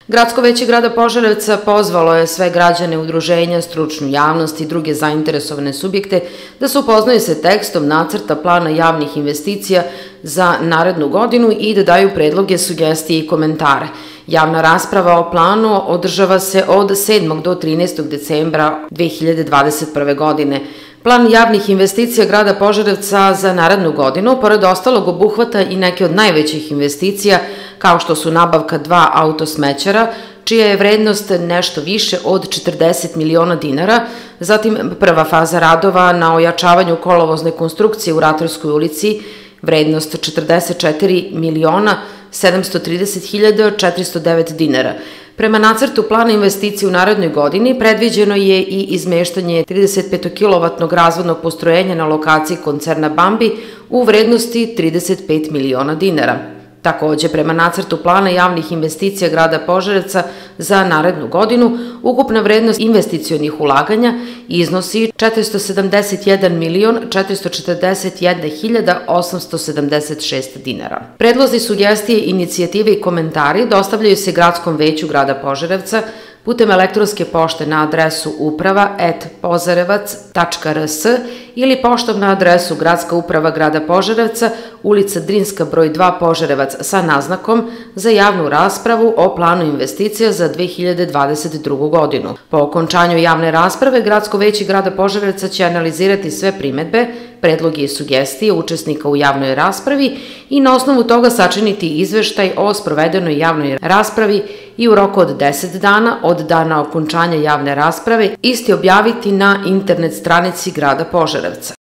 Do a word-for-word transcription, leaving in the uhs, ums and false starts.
Gradsko veće grada Požarevca pozvalo je sve građane, udruženja, stručnu javnost i druge zainteresovane subjekte da se upoznaju sa tekstom nacrta plana javnih investicija za narednu godinu i da daju predloge, sugestije i komentare. Javna rasprava o planu održava se od sedmog do trinaestog decembra dve hiljade dvadeset prve. godine. Plan javnih investicija grada Požarevca za narednu godinu, pored ostalog, obuhvata i neke od najvećih investicija, kao što su nabavka dva autosmećara, čija je vrednost nešto više od četrdeset miliona dinara, zatim prva faza radova na ojačavanju kolovozne konstrukcije u Ratarskoj ulici, vrednost četrdeset četiri miliona sedamsto trideset hiljada četiristo devet dinara. Prema nacrtu plana investicije u narednoj godini predviđeno je i izmeštanje trideset pet kilovatnog razvodnog postrojenja na lokaciji koncerna Bambi u vrednosti trideset pet miliona dinara. Takođe, prema nacrtu plana javnih investicija grada Požarevca za narednu godinu, ukupna vrednost investicionih ulaganja iznosi četiristo sedamdeset jedan milion četiristo četrdeset jedna hiljada osamsto sedamdeset šest dinara. Predlozi, sugestije, inicijative i komentari dostavljaju se Gradskom veću grada Požarevca putem elektronske pošte na adresu uprava et pozarevac tačka rs ili poštom na adresu Gradska uprava grada Požarevca, ulica Drinska broj dva Požarevac sa naznakom za javnu raspravu o planu investicija za dve hiljade dvadeset drugu. godinu. Po okončanju javne rasprave, Gradsko veće grada Požarevca će analizirati sve primedbe, predloge i sugestije učesnika u javnoj raspravi i na osnovu toga sačiniti izveštaj o sprovedenoj javnoj raspravi i u roku od deset dana od dana okončanja javne rasprave isti objaviti na internet stranici grada Požarevca.